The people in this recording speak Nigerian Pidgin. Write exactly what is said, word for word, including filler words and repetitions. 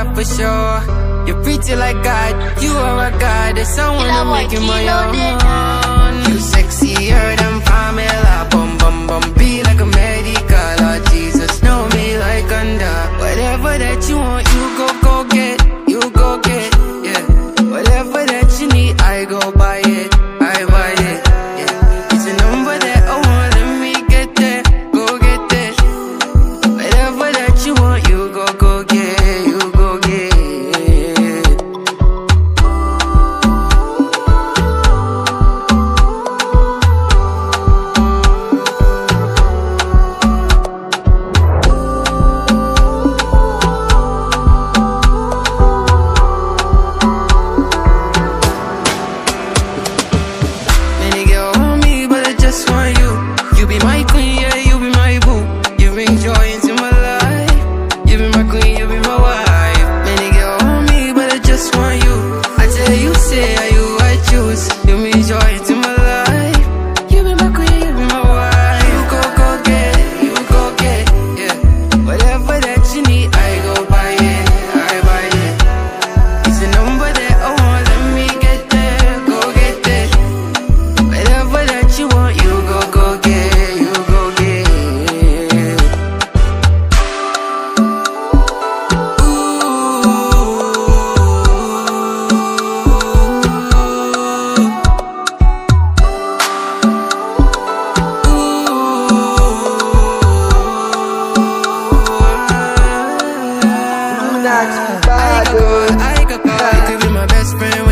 that for sure. You're pretty like God, you are a god. There's someone to make you my own. You sexier than Pamela. Bum bum bum, be like a medical. Oh Jesus, know me like under. Whatever that you want, you go go get. You go get, yeah. Whatever that you need, I go buy it. I buy it, yeah. It's a number that I want, let me get there. Go get there. Whatever that you want, you go go get. You go get. I could, I could, I could be my best friend.